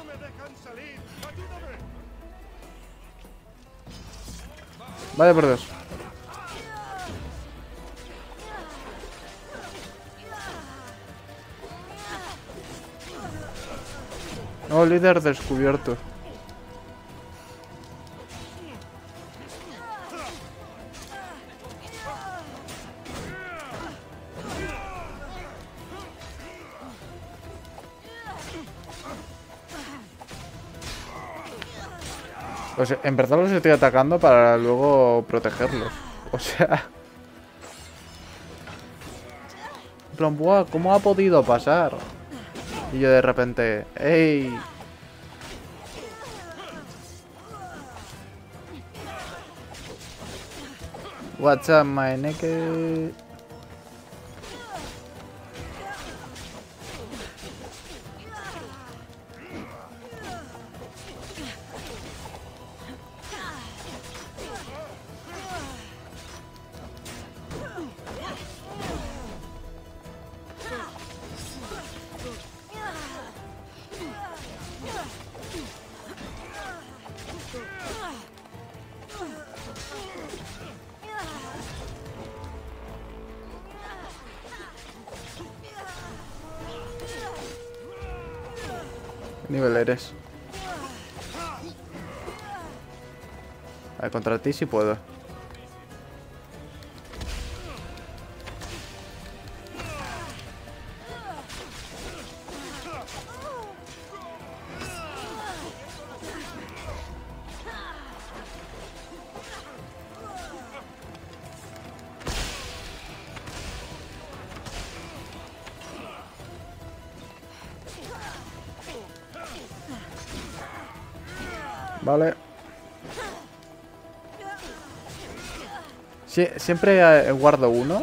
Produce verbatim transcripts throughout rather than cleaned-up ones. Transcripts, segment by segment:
Vaya por Dios. No, líder descubierto. Pues en verdad los estoy atacando para luego protegerlos. O sea... En plan, buah, ¿cómo ha podido pasar? Y yo de repente... ¡Ey! What's up, my nigga? ¿Qué nivel eres? A ver, contra ti sí puedo. Vale. Sie siempre eh, guardo uno,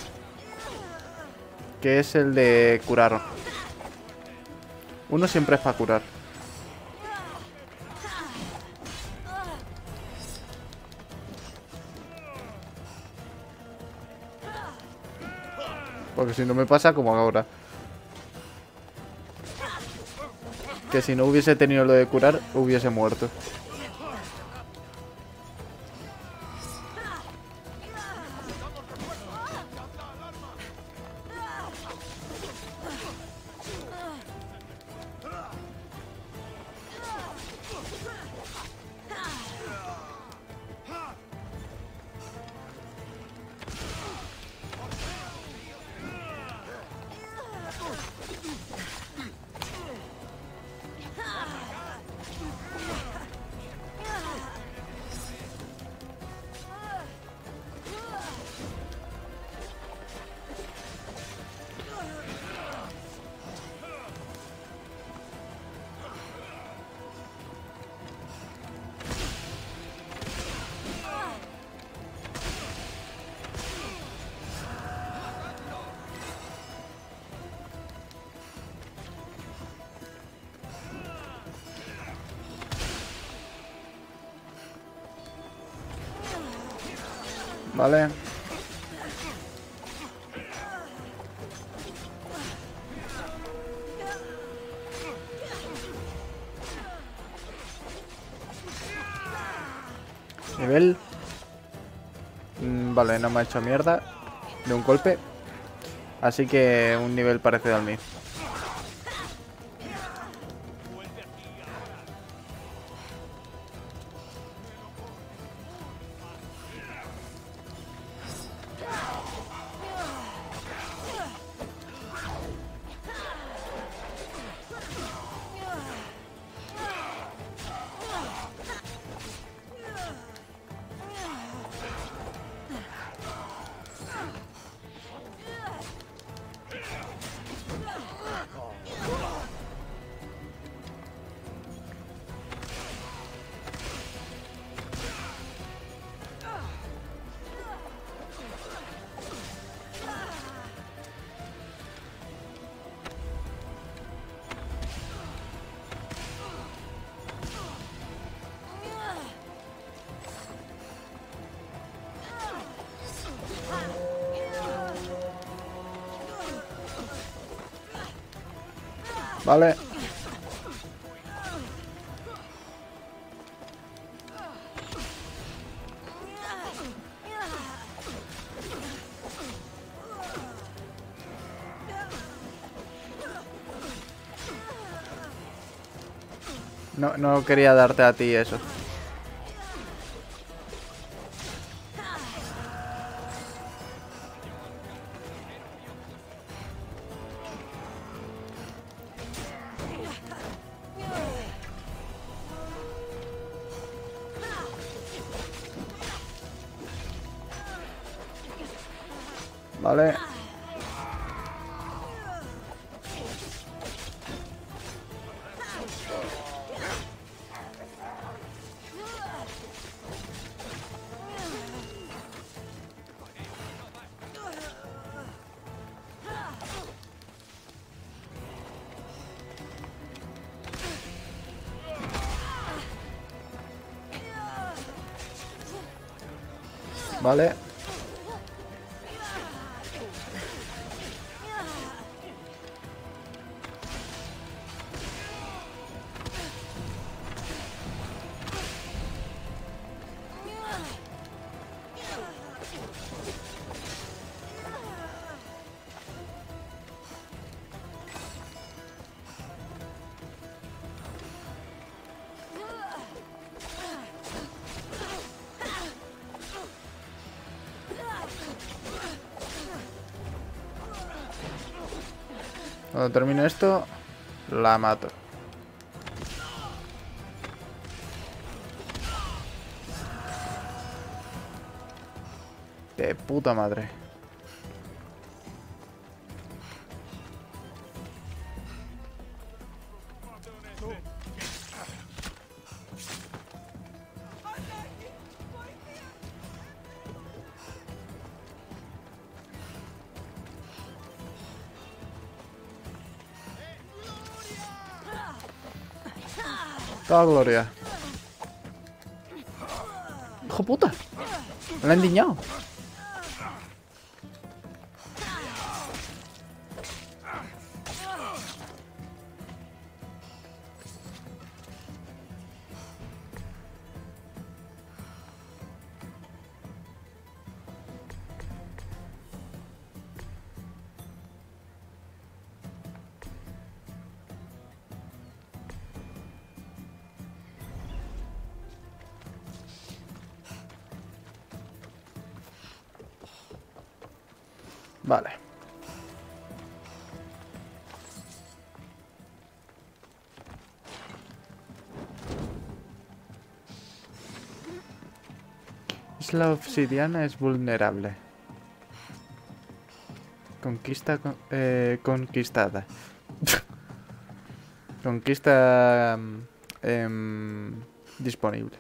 que es el de curar. Uno siempre es para curar. Porque si no me pasa como ahora. Que si no hubiese tenido lo de curar, hubiese muerto. Vale. Nivel. Mm, vale, no me ha hecho mierda de un golpe. Así que un nivel parecido al mío. Vale. No, no quería darte a ti eso. Vale. Vale. Cuando termine esto, la mato. De puta madre. Toda gloria. ¡Hijo puta! Me la han endiñado. Vale. Isla obsidiana es vulnerable. Conquista con- eh, conquistada. Conquista em, disponible.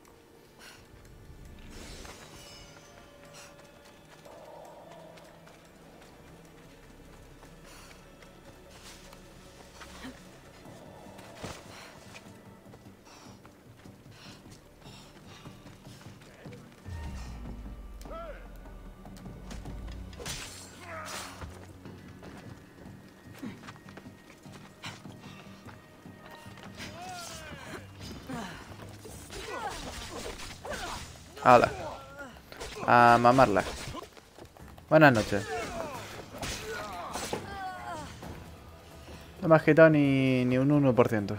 Hala. A mamarla. Buenas noches. No me has quitado ni, ni un uno por ciento.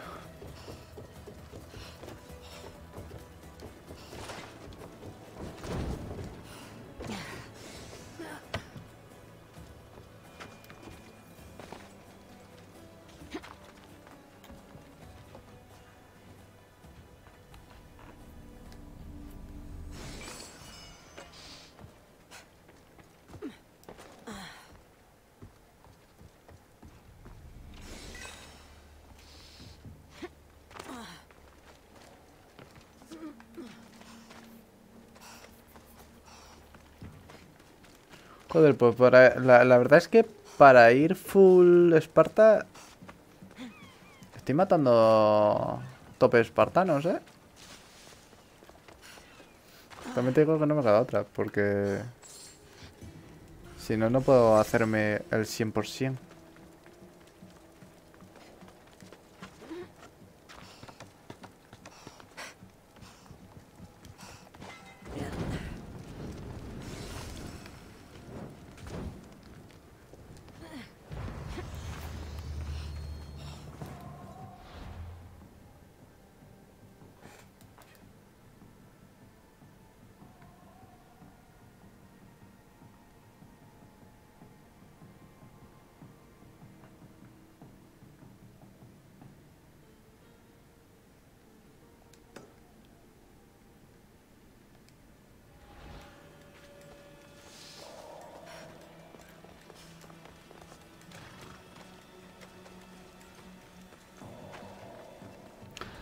Joder, pues para, la, la verdad es que para ir full Esparta estoy matando tope espartanos, ¿eh? También te digo que no me queda otra, porque si no, no puedo hacerme el cien por cien.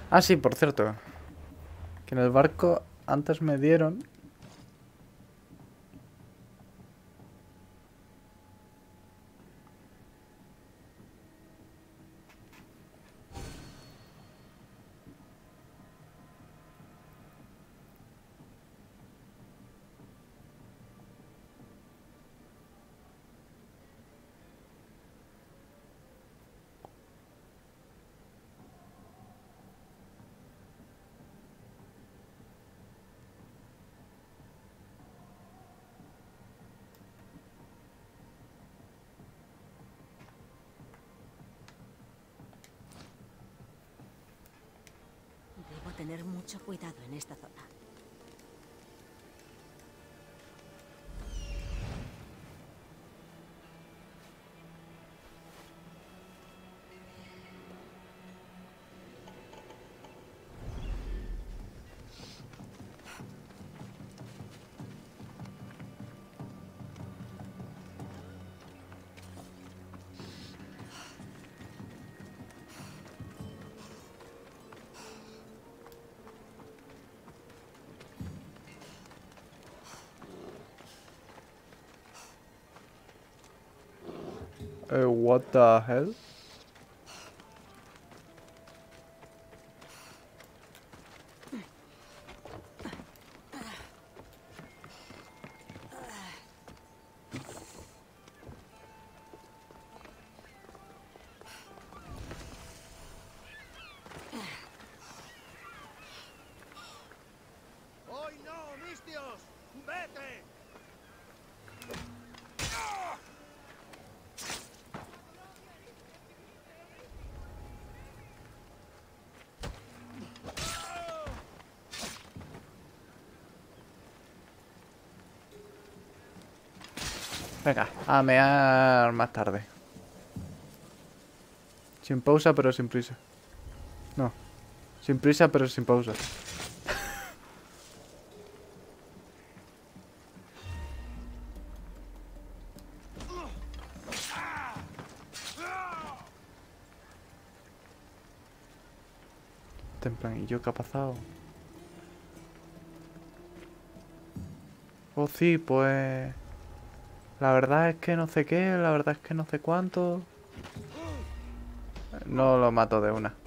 Ah, sí, por cierto. Que en el barco antes me dieron... Debo tener mucho cuidado en esta zona. Eh, what the hell? ¡Hoy no, Mistios! ¡Vete! Venga, a mear más tarde. Sin pausa, pero sin prisa. No. Sin prisa, pero sin pausa. Tempranillo, ¿qué ha pasado? Oh, sí, pues... La verdad es que no sé qué, la verdad es que no sé cuánto. No lo mato de una.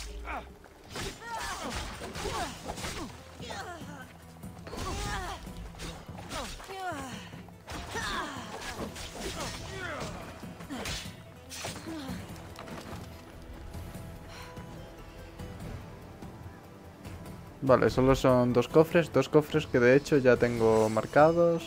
Vale, solo son dos cofres, dos cofres que de hecho ya tengo marcados.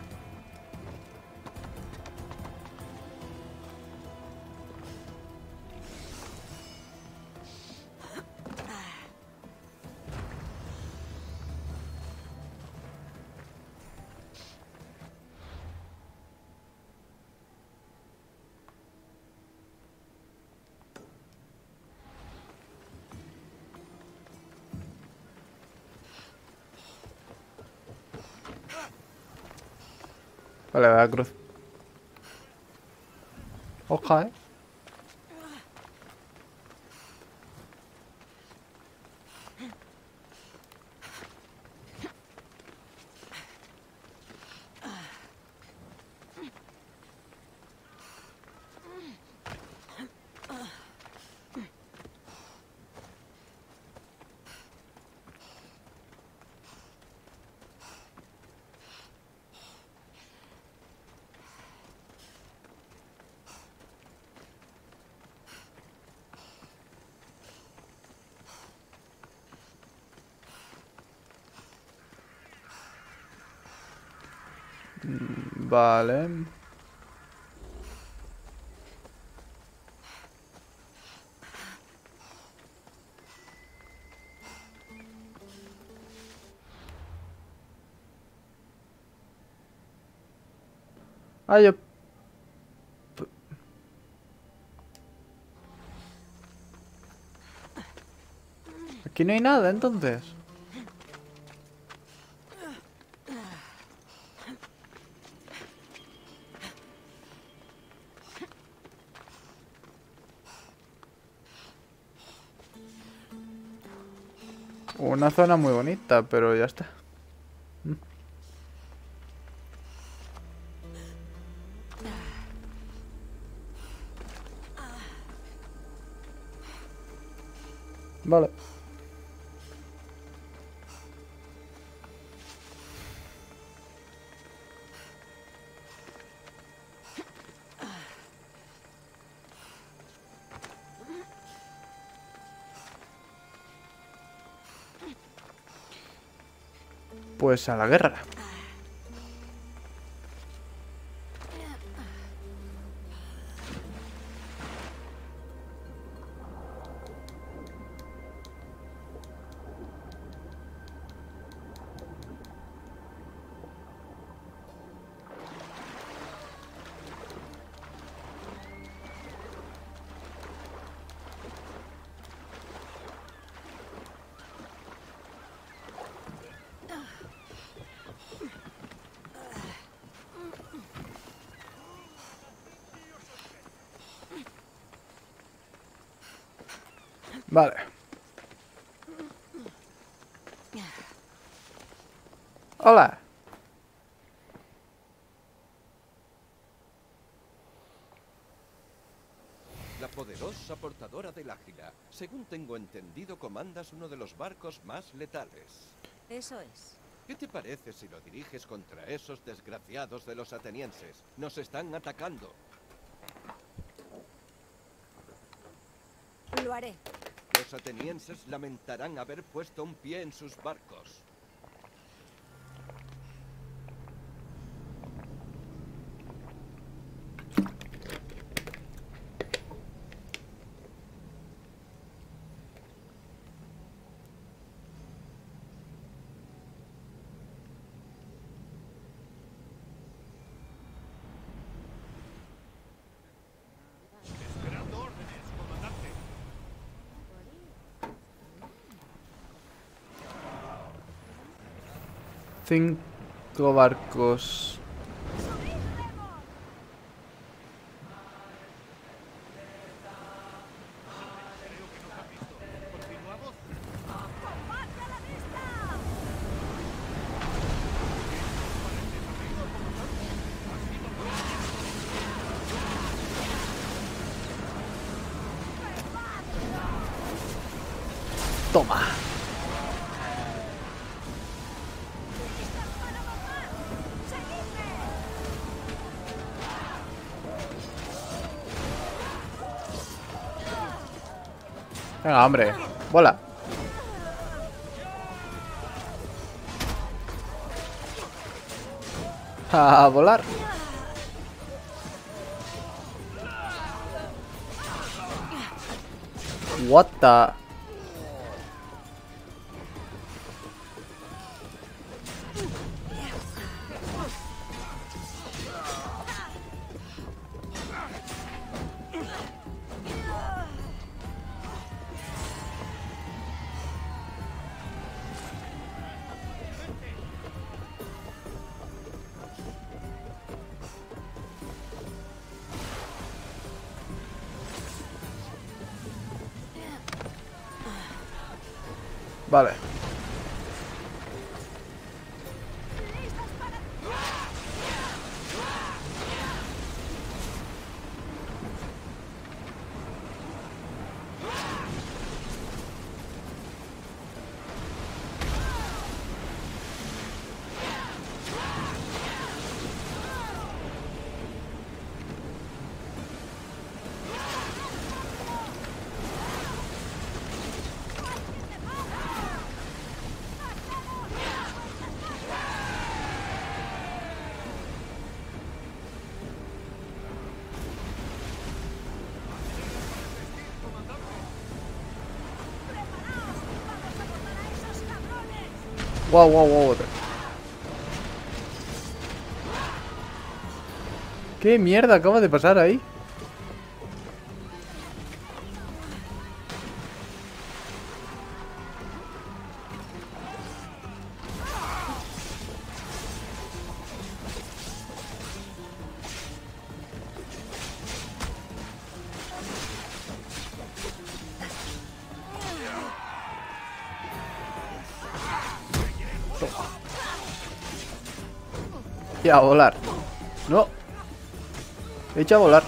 Vale, va, cruz. Oja, eh. Vale. Ah, yo... Aquí no hay nada, entonces. Una zona muy bonita, pero ya está. Mm. Vale. Pues a la guerra. Vale. Hola. La poderosa portadora del Águila. Según tengo entendido, comandas uno de los barcos más letales. Eso es. ¿Qué te parece si lo diriges contra esos desgraciados de los atenienses? Nos están atacando. Lo haré. Los atenienses lamentarán haber puesto un pie en sus barcos. Esperando órdenes, comandante. Cinco barcos. Continuamos. Toma. Venga, hombre. Vuela. A volar. What the... Vale. Wow, wow, wow. ¿Qué mierda acaba de pasar ahí? Y a volar. No. He hecho a volar.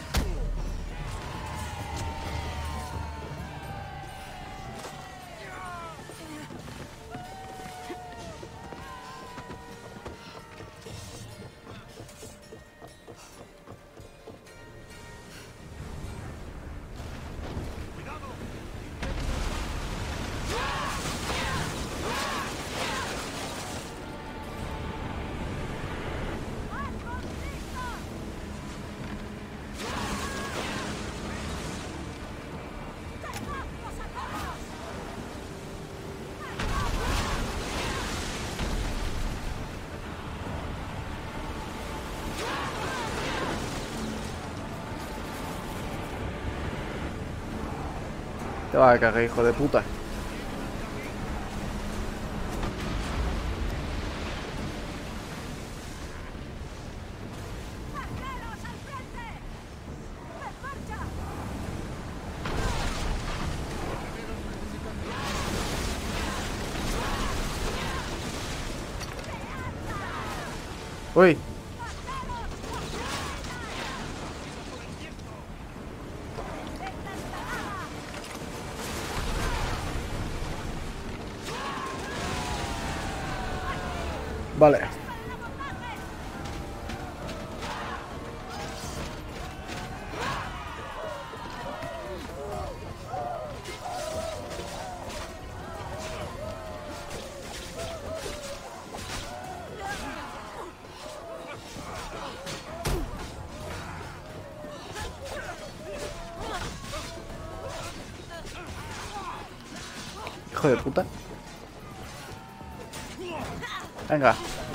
Te vas a cagar, hijo de puta. Uy. Vale. Hijo de puta. Venga.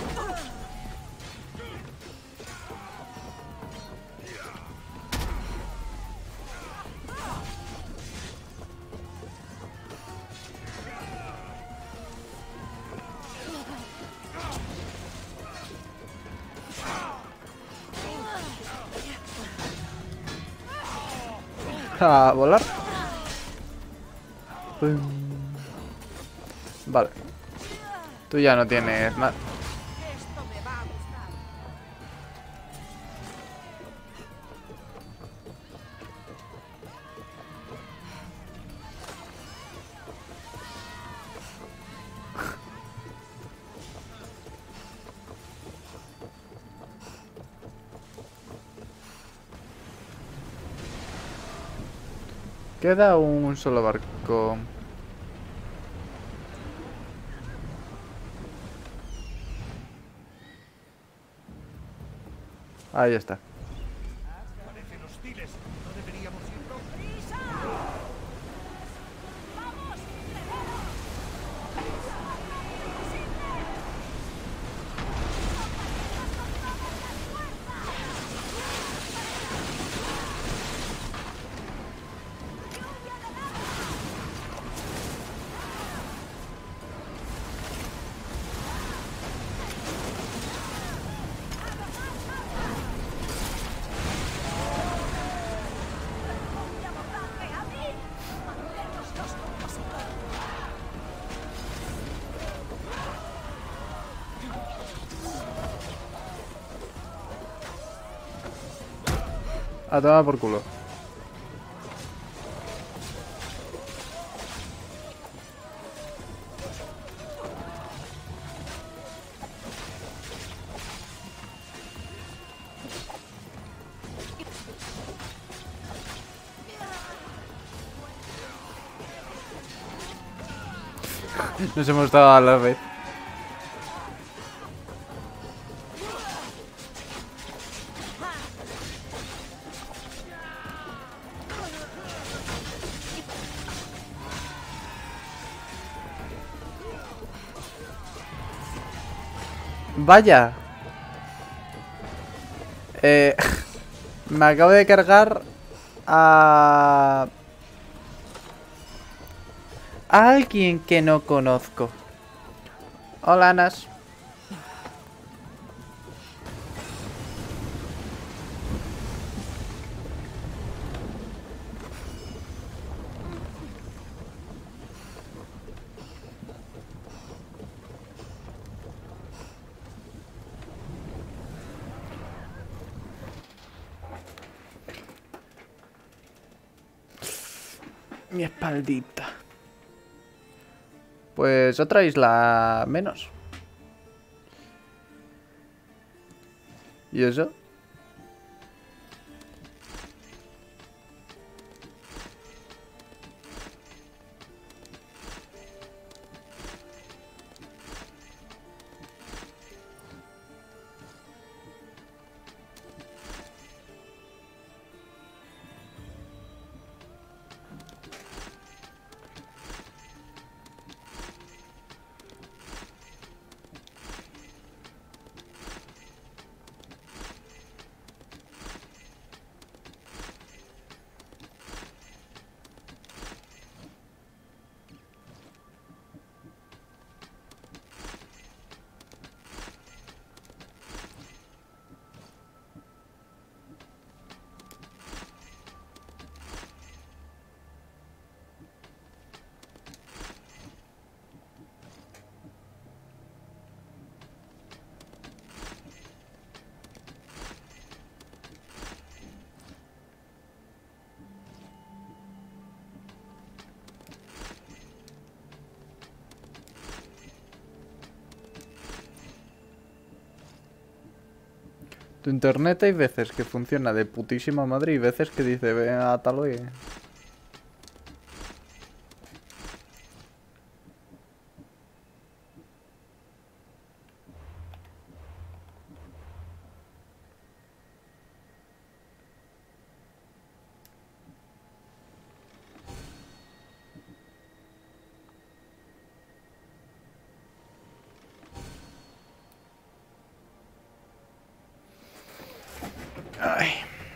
A volar. Pum. Vale. Tú ya no tienes más. Esto me va a gustar. Queda un solo barco. Ahí está. Parecen hostiles. ¿No deberíamos irnos? A tomar por culo. Nos hemos dado a la vez. Vaya. Eh, me acabo de cargar a... a alguien que no conozco. Hola, Anas. Mi espaldita. Pues otra isla menos. ¿Y eso? Tu internet hay veces que funciona de putísima madre y veces que dice, ve a tal hoy. Ay.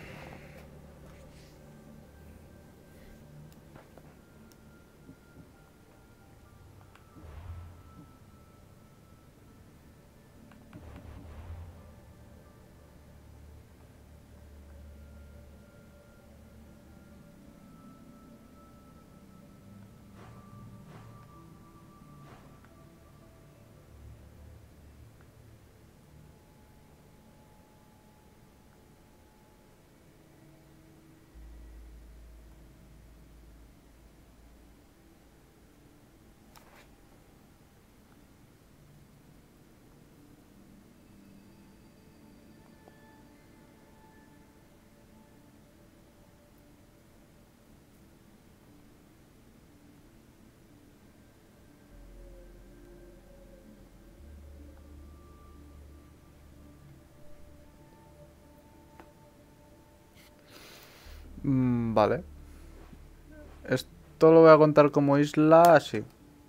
Mm, vale. Esto lo voy a contar como isla así.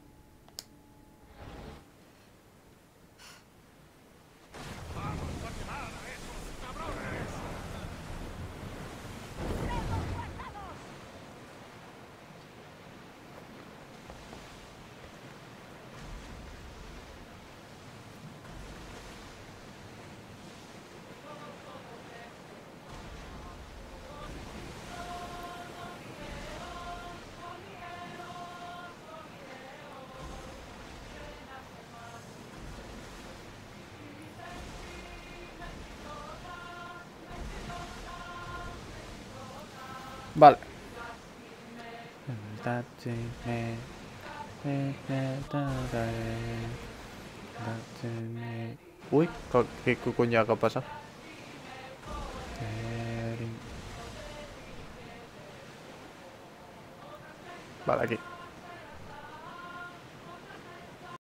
Vale. Uy, ¿qué, qué coño acá pasa? Vale, aquí.